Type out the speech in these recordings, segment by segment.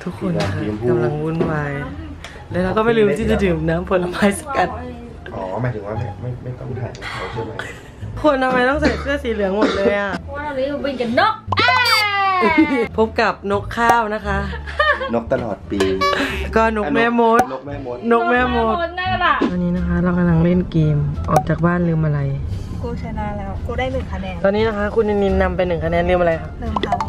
ทุกคนนะคะกำลังวุ่นวายแล้วเราก็ไม่ลืมที่จะดื่มน้ำผลไม้สกัดอ๋อหมายถึงว่าไม่ต้องถ่ายเขาใช่ไหมคนทำไมต้องใส่เสื้อสีเหลืองหมดเลยอ่ะเพราะว่าเราเรียกว่าเป็นกันนกพบกับนกข้าวนะคะนกตลอดปีก็นกแม่มดนกแม่มดนั่นแหละตอนนี้นะคะเรากำลังเล่นเกมออกจากบ้านลืมอะไรกูชนะแล้วกูได้1 คะแนนตอนนี้นะคะคุณนินนำไป1 คะแนนลืมอะไรครับลืมเขา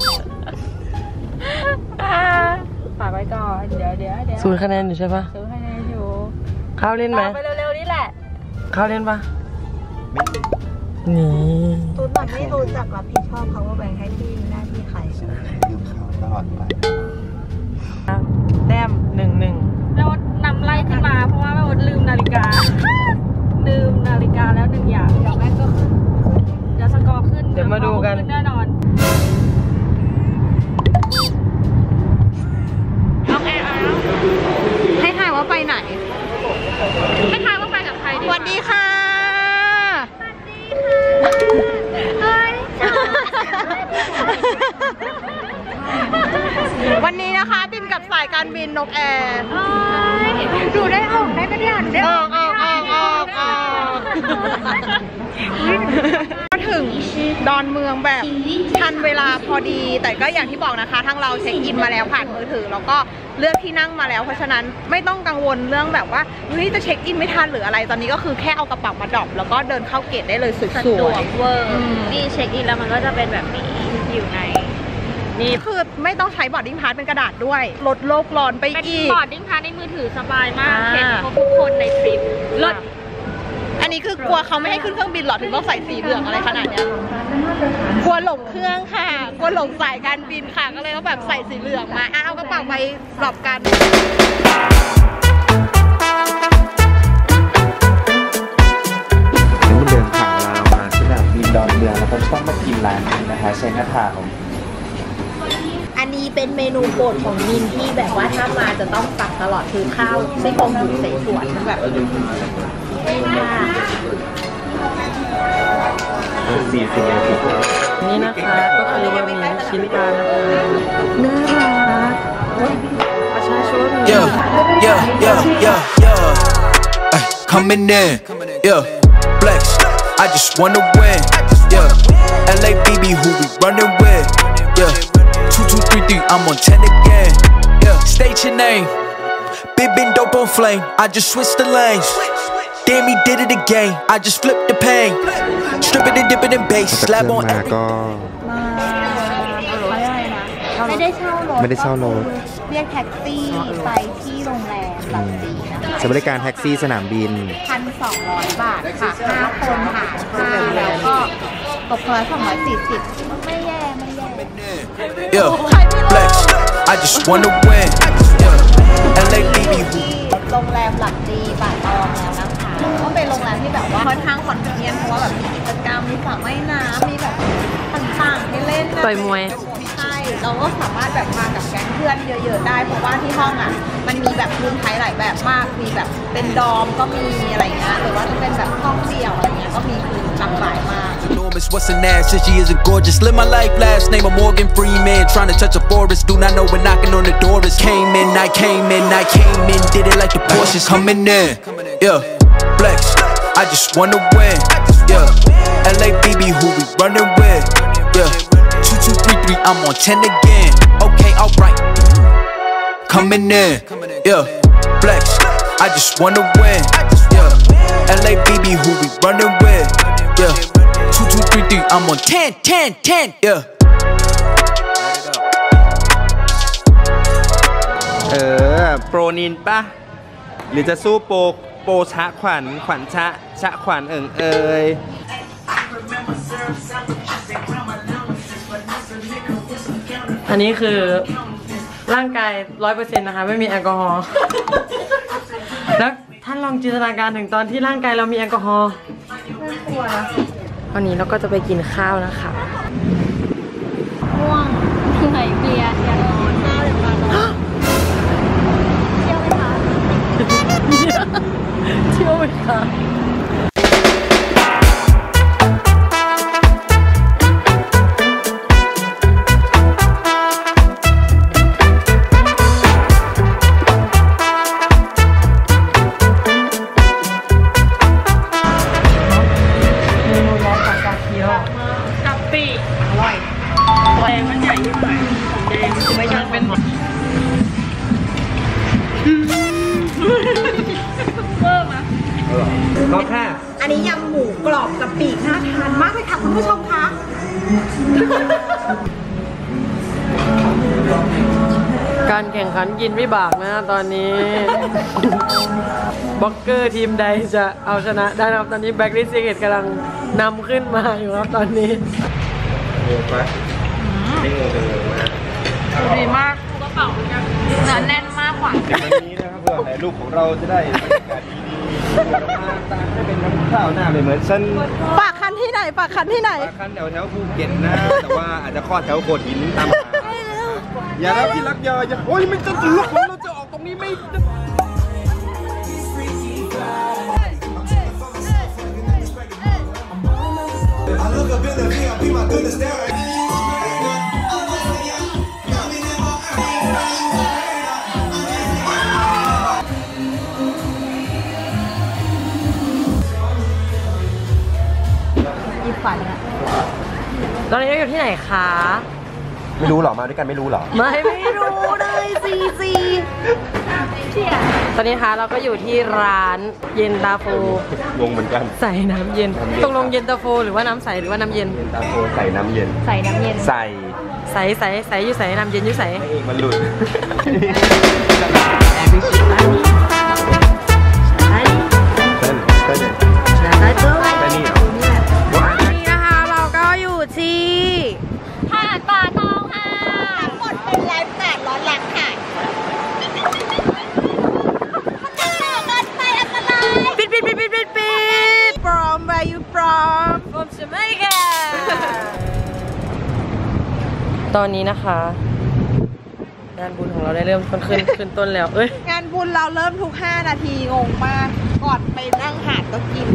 ฝากไว้ก่อนเดี๋ยว 0 คะแนนอยู่ใช่ปะ 0 คะแนนอยู่ข้าวเล่นไหมไปเร็วๆนี่แหละข้าวเล่นปะนี่ตูนมันไม่รู้จักรับผิดชอบเขาว่าแบ่งให้ที่หน้าที่ใครลืมเขาตลอดไปแต้ม1-1 แล้วนำไล่ขึ้นมาเพราะว่าแม่วดลืมนาฬิกาแล้ว1 อย่างเดี๋ยวแม่ก็ขึ้นเดี๋ยวสกอร์ขึ้นเดี๋ยวมาดูกันแน่นอนโอเคให้ทายว่าไปไหนให้ทายว่าไปกับใครดีสวัสดีค่ะวันนี้นะคะบินกับสายการบินนกแอร์ดูได้ออกได้ก็ได้ดูได้ออกก็ถึงดอนเมืองแบบทันเวลาพอดีแต่ก็อย่างที่บอกนะคะทั้งเราเช็คอินมาแล้วผ่านมือถือแล้วก็เลือกที่นั่งมาแล้วเพราะฉะนั้นไม่ต้องกังวลเรื่องแบบว่าเฮ้ยจะเช็คอินไม่ทันหรืออะไรตอนนี้ก็คือแค่เอากระเป๋ามาดรอปแล้วก็เดินเข้าเกตได้เลยสวยๆเวอร์นี่เช็คอินแล้วมันก็จะเป็นแบบนี้อยู่ในนี่คือไม่ต้องใช้บอร์ดดิ้งพาสเป็นกระดาษด้วยลดโลกร้อนไปอีกเป็นบอร์ดดิ้งพาสในมือถือสบายมากเห็นทุกคนในทริปลดอันนี้คือกลัวเขาไม่ให้ขึ้นเครื่องบินหรอถึงต้องใส่สีเหลืองอะไรขนาดนี้กลัวหลงเครื่องค่ะกลัวหลงสายการบินค่ะก็เลยต้องแบบใส่สีเหลืองมาเอากระเป๋าไปสอบกันเดินทางเรามาสนามบินดอนเมืองแล้วก็ต้องมากินร้านนี้นะคะเชนทาวน์อันนี้เป็นเมนูโปรดของมินที่แบบว่าถ้ามาจะต้องสั่งตลอดคือข้าวไส้กรอกหมูเสฉวนแบบนี่นะคะก็คือบะหมี่ชิ้นปลานะคะน่ารักประชาชน Coming in flex I just wanna win LA BB who we running with 2233 I'm on 10 again state your name big been dope on flame I just switched the lanes Damn he did it again I just flipped the pain strip it and dip it in bass slap on ไม่ได้เช่ารถเรียกแท็กซี่ไปที่โรงแรมหลักสี่ใช้บริการแท็กซี่สนามบิน 1,200 บาทค่ะ5 คนหาร5แล้วก็ตกคนละ240ไม่แย่ flex I just wanna win LA BB โรงแรมหลักดีป่าตองแล้วนะคะก็เป็นโรงแรมที่แบบว่าค่อนข้างคอนเทนต์เพราะว่าแบบมีกิจกรรมมีสระว่ายน้ำมีแบบต่างๆให้เล่นต่อยมวยใช่เราก็สามารถแบบมากับแก๊งเพื่อนเยอะๆได้เพราะว่าที่ห้องอ่ะมันมีแบบพื้นไทยหลายแบบมากมีแบบเป็นดอมก็มีอะไรเงี้ยหรือว่าจะเป็นแบบห้องเดี่ยวอะไรเงี้ยก็มีคือหลากหลายมาก What's an ass? Says she isn't gorgeous. Live my life, last name of Morgan Freeman. Trying to touch a forest. Do not know when knocking on the door is. Came in, did it like the Porsches. Coming in, flex. I just wanna win, LA BB who we running with, 2233. I'm on 10 again. Okay, alright. Coming in, flex. I just wanna win, LA BB who we running with, 2233. I'm on 10. โปรนินป่ะหรือจะสู้โปรชะขวัญชะขวัญเอ่ยอันนี้คือร่างกาย 100% นะคะไม่มีแอลกอฮอล์แล้วท่านลองจินตนาการถึงตอนที่ร่างกายเรามีแอลกอฮอล์น่ากลัวนะวันนี้เราก็จะไปกินข้าวนะคะง่วงที่ไหนเบียร์นอนหน้าหรือเปล่าเที่ยวไหมคะเที่ยวไหมคะการแข่งขันกินวิบากนะตอนนี้ บล็อกเกอร์ทีมใดจะเอาชนะได้นะครับตอนนี้แบ็คลิสต์ซีเกตกำลังนำขึ้นมาอยู่ครับตอนนี้งงปะไม่งงจะงงมากดีมากกระเป๋าเนื้อแน่นมากกว่าเดี๋ยววันนี้นะครับเพื่อให้ลูกของเราจะได้บรรยากาศดีๆมาตามให้เป็นน้ำข้าวหน้าเลยเหมือนฉันปากคันที่ไหนปากคันที่ไหนมาคันแถวภูเก็ตนะ แต่ว่าอาจจะคลอดแถวโขดหินตามหาอย่ารับที่รักอย่าโอ้ยมันจะถึงของเราจะออกตรงนี้ไม่ตอนนี้เราอยู่ที่ไหนคะไม่รู้หรอมาด้วยกันไม่รู้หรอไม่รู้เลยซีตอนนี้คะเราก็อยู่ที่ร้านเย็นตาโฟงงเหมือนกันใส่น้ำเย็นตกลงเย็นตาโฟหรือว่าน้ำใสหรือว่าน้ำเย็นเย็นตาโฟใส่น้ำเย็นใส่น้ำเย็นใส่ใสอยู่ใสน้ำเย็นอยู่ใสให้เองมันหลุด แต่นี่เหรอนี่นะคะเราก็อยู่ที่หาดป่าตองค่ะทั้งหมดเป็นไลฟ์8ร้อนล้านค่ะปิด from where you from from Jamaica ตอนนี้นะคะงานบุญของเราได้เริ่มขึ้นต้นแล้วเอ้ยงานบุญเราเริ่มทุก5นาทีงงมากก่อนไปนั่งหาดก็กิน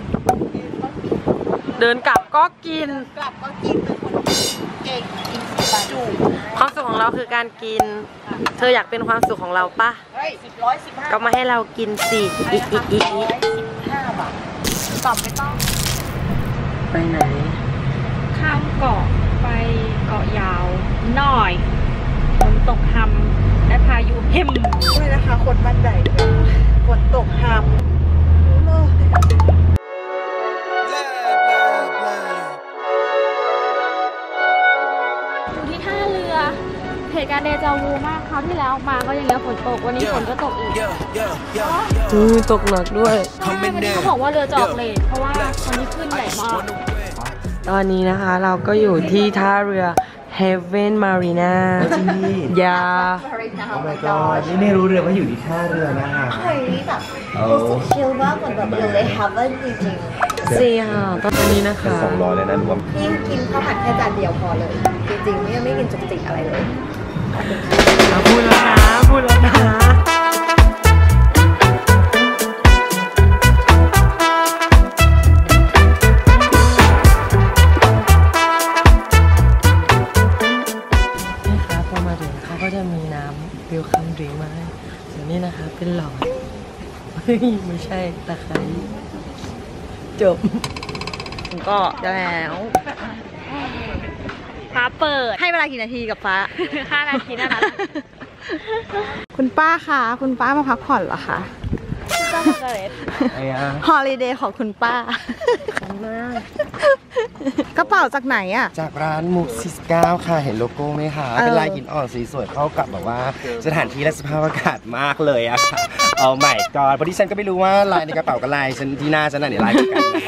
เดินกลับก็กินกลับก็กินเป็นคนเองกินจูความสุขของเราคือการกิน เธออยากเป็นความสุขของเราปะเฮ้ย115 ก็มาให้เรากินสิอี 115 บาทตอบไม่ต้องไปไหนข้ามเกาะไปเกาะยาวหน่อยฝนตกทำและพายุเห็มด้วยนะคะคนบ้านใหญ่ฝนตกหามเลยอยู่ที่ท่าเรือเหตุการณ์เดจาวูมากคราวที่แล้วมาก็ยังเงี้ยฝนตกวันนี้ฝนก็ตกอีกตกหนักด้วยใช่วันนี้เขาบอกว่าเรือจะออกเลทเพราะว่าวันนี้ขึ้นใหญ่มากตอนนี้นะคะเราก็อยู่ที่ท่าเรือ Heaven Marina ยาโอ้ my god นี่ไม่รู้เลยว่าอยู่ที่ท่าเรือนะคะเฮ้ยแบบรู้สึกชิลมากเหมือนแบบอยู่ในเฮเว่นจริงเสียตอนนี้นะคะ 200เลยนะรวมๆพี่กินข้าวผัดแค่จานเดียวพอเลย จริงๆไม่กินจุกจิกอะไรเลยพูดแล้วนะพอมาถึงเขาก็จะมีน้ำวิวคัมดริงมาให้ส่วนนี้นะคะเป็นหลอดไม่ใช่ตะไคร้จบก็แล้วฟ้าเปิดให้เวลากี่นาทีกับฟ้า 5 นาทีนั่นแหละคุณป้าคะคุณป้ามาพักผ่อนเหรอคะก็มาเกร็ดไอ้อะฮอลิเดย์ของคุณป้า กระเป๋าจากไหนอ่ะจากร้านมุก49ค่ะเห็นโลโก้ไหมคะเป็นลายหินอ่อนสีสวยเข้ากับแบบว่าสถานที่และสภาพอากาศมากเลยอะค่ะเอาใหม่ก่อนเพราะที่ฉันก็ไม่รู้ว่าลายในกระเป๋ากับลายฉันที่หน้าฉันน่ะเนี่ยลายเดียวกันนะ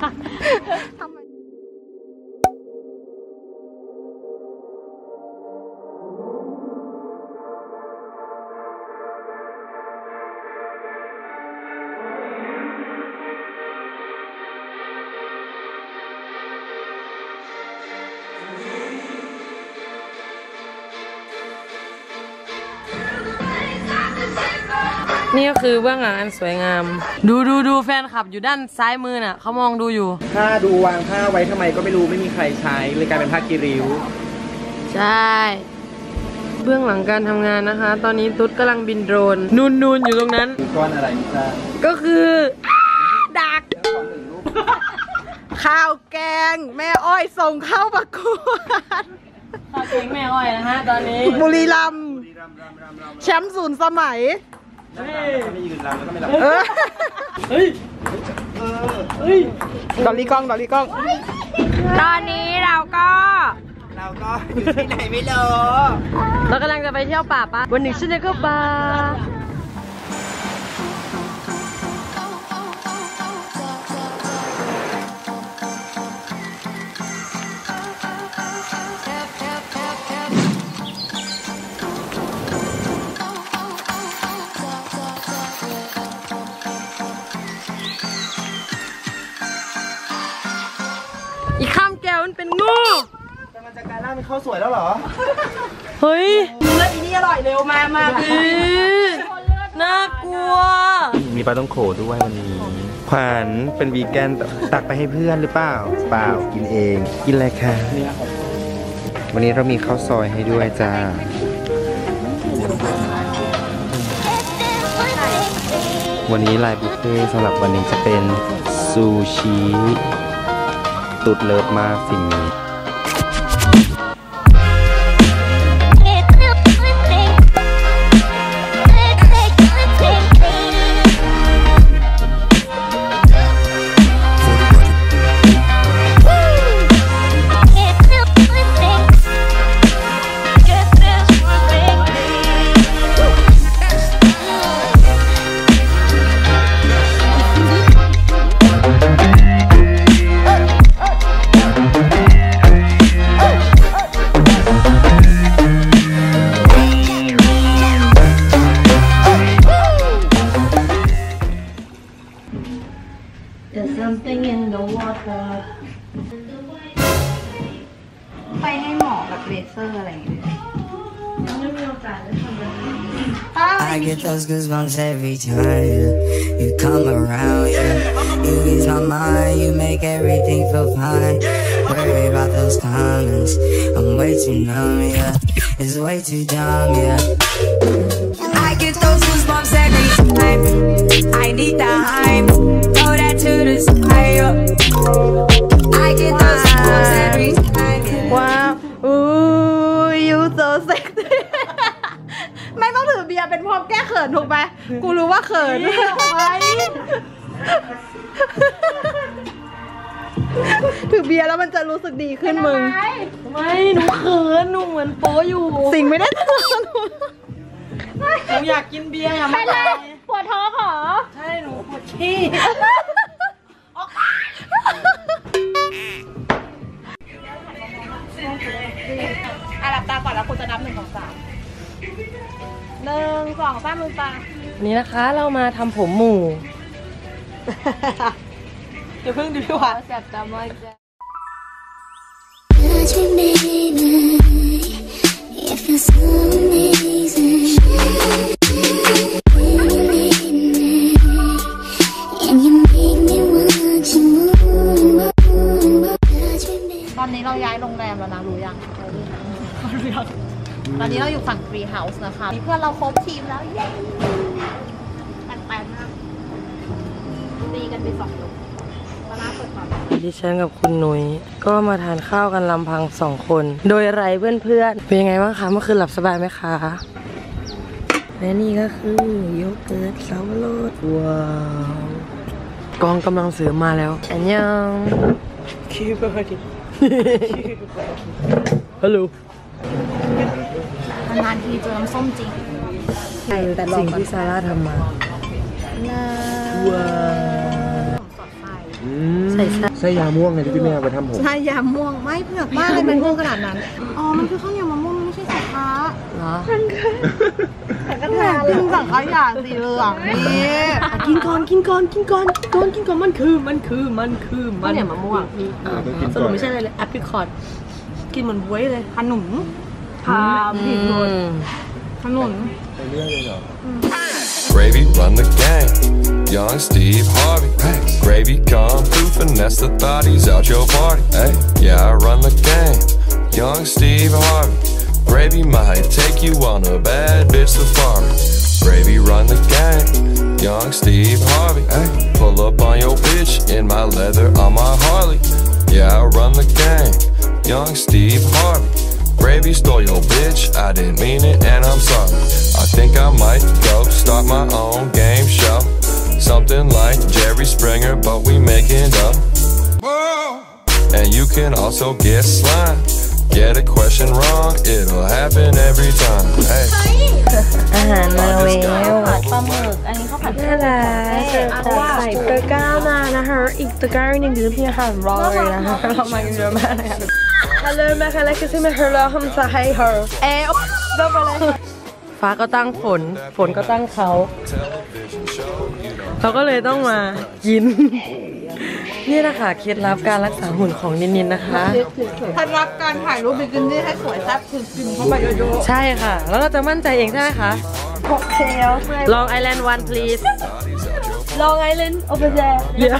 นี่ก็คือเบื้องหลังอันสวยงาม ดูแฟนคลับอยู่ด้านซ้ายมือน่ะเขามองดูอยู่ผ้าดูวางผ้าไว้ทำไมก็ไม่รู้ไม่มีใครใช้เลยกลายเป็นผ้ากีริ้วใช่ เบื้องหลังการทำงานนะคะ ตอนนี้ตุ๊ดกำลังบินโดรนนูนอยู่ตรงนั้นมีก้อนอะไรไม่ทราบก็คือดักข้าวแกง แม่อ้อยส่งเข้าประกวดข้าวแกงแม่อ้อยนะฮะตอนนี้บุรีรัมย์แชมป์0 สมัยไม่ยืนรำแล้วก็ไม่หลับเออเฮ้ยดอลลี่กล้องตอนนี้เราก็เราก็อยู่ที่ไหนไม่รู้เรากำลังจะไปเที่ยวป่าปะวันหนึ่งฉันจะเข้าป่าอีกข้ามแก้วมันเป็นงูแต่มันจะกลายร่างเป็นข้าวสวยแล้วเหรอเฮ้ยเลือดอีนี่อร่อยเร็วมาน่ากลัวมีปลาต้องโขด้วยวันนี้ขวัญเป็นวีแกนตักไปให้เพื่อนหรือเปล่าเปล่ากินเองกินอะไรคะวันนี้เรามีข้าวซอยให้ด้วยจ้าวันนี้ลายบุฟเฟ่สำหรับวันนี้จะเป็นซูชิตุดเลิฟมากสิ่งนี้ไปให้หมอแบบเลเซอร์อะไรอย่างเงี้ย I get those goosebumps every time you come around, yeah. You ease my mind, you make everything feel fine. Worry about those comments, I'm way too numb, yeah. It's way too dumb, yeah. I get those goosebumps every time. I need the hype, throw that to the side, yeah. I get those goosebumps every time, yeah. ว้าวyou so sexy ไม่ต้องถือเบียร์เป็นพร้อมแก้เขินถูกไหมกูรู้ว่าเขินถือเบียร์แล้วมันจะรู้สึกดีขึ้นมึงไม่หนูเขินหนูเหมือนโป๊อยู่สิ่งไม่ได้ทำหนูอยากกินเบียร์อย่ามาเลยปวดท้องเหรอใช่หนูปวดขี้หลับตาก่อนแล้วคุณจะนับ1 2 3 1 2 3ลืมตานี่นะคะเรามาทำผมหมู่เดี๋ยวเพิ่งดูพี่หวานแสบตามากจ้ะตอนนี้เราย้ายโรงแรมแล้วนะรู้ยังตอนนี้เราอยู่ฝั่งฟรีเฮาส์นะคะมีเพื่อนเราครบทีมแล้วเย้แปลกๆนะตีกันไป2 ลูกมาหน้าเปิดก่อนดิฉันกับคุณนุ้ยก็มาทานข้าวกันลำพัง2 คนโดยไร้เพื่อนๆเป็นยังไงบ้างคะเมื่อคืนหลับสบายไหมคะและนี่ก็คือโยเกิร์ตสับปะรดว้าวกองกำลังเสริมมาแล้วอันยังคิวบอดี้ฮัลโหลนานทีเจอน้ำส้มจริงแต่สิ่งที่ซาร่าทำมาว้าวใส่ยาม่วงไงที่พี่แม่ไปทำผมใช่ยาม่วงไม่เผือกมากเลยมันม่วงขนาดนั้นอ๋อมันคือข้าวเหนียวมะม่วงไม่ใช่สังขะเหรอแต่ก็แทนเป็นสังขะอย่างสีเหลืองนี่กินก่อนมันคือมันเนี่ยมะม่วงสรุปไม่ใช่อะไรเลยแอปริคอตกินเหมือนบ๊วยเลยขนุนผิดหมดขนุน Gravy run the game, young Steve Harvey. Gravy come through, finesse the thotties out your party. Hey, yeah, I run the game, young Steve Harvey. Gravy might take you on a bad bitch safari. Gravy run the game, young Steve Harvey. Hey, pull up on your bitch in my leather on my Harley. Yeah, I run the game, young Steve Harvey. Gravy stole your bitch, I didn't mean it and I'm sorry. I think I might go start my own game show. Something like Jerry Springer, but we making up. And you can also get slime. get a question wrong, it'll happen every time. Hey. อาหารมาแล้วปลาหมึกอันนี้ข้าวผัดน่ารักใส่ตะกร้ามานะคะอีกตะกร้าหนึ่งคือพี่อาหารรอเลยนะคะเรามากันเยอะมากเลยค่ะฮัลโหลแม่ค่ะแล้วก็ซื้อมาเฮลฮัมซาให้เฮอได้ไปเลยฟ้าก็ตั้งฝนก็ตั้งเขาก็เลยต้องมากินนี่นะคะเคล็ดลับการรักษาหุ่นของนินนะคะเคล็ดลับการถ่ายรูปบิกินี่ให้สวยแซ่บคือกินเข้าไปเยอะใช่ค่ะ แล้วเราจะมั่นใจเองใช่ไหมคะลองไอแลนด์ one please ลองไอเลนโอเปร่า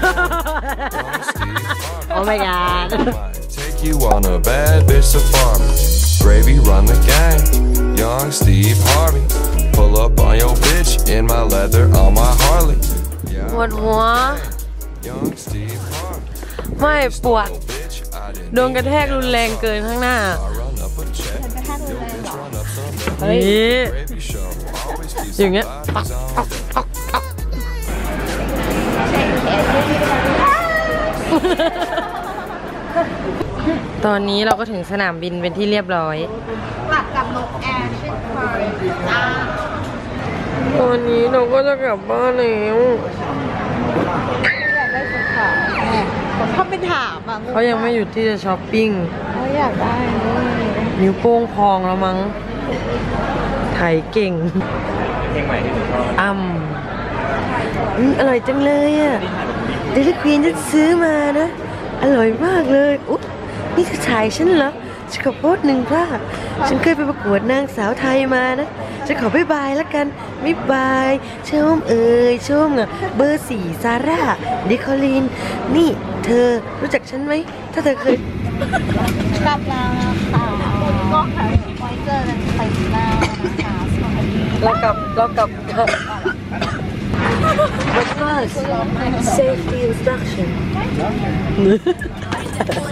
Oh my god Take you on a bad bitch safari. Gravy run the gang. Young Steve Harvey. Pull up on your bitch in my leather on my Harley. ปวดหัว Young Steve Harvey. ไม่ปวด Bitch, I didn't โดนกระแทกรุนแรงเกินข้างหน้า run up a check. Yo, bitch, run up some นี่ gravy show. Always be อย่างเงี้ย somebody's on. ตอนนี้เราก็ถึงสนามบินเป็นที่เรียบร้อยๆกลับกับนกแอร์เช่นเคยจ้าตอนนี้เราก็จะกลับบ้านแล้วเขาไปถามอ่ะเขายังไม่หยุดที่จะช้อปปิ้งเขาอยากได้เลยนิ้วโป้งพองแล้วมั้งไถเก่งอร่อยจังเลยอ่ะเดลิควีนฉันซื้อมานะ อร่อยมากเลยอุ๊ยนี่จะถ่ายฉันเหรอฉันขอโพสต์หนึ่งค่ะฉันเคยไปประกวดนางสาวไทยมานะฉันขอบ๊ายบายแล้วกันบ๊ายบายชมชมอ่ะเบอร์ 4ซาร่าดิคอลินนี่เธอรู้จักฉันไหมถ้าเธอเคยกลับแล้วนะคะก็ค่ะไว้เจอกันไปหน้านะคะสวัสดีเรากลับBut first, safety instruction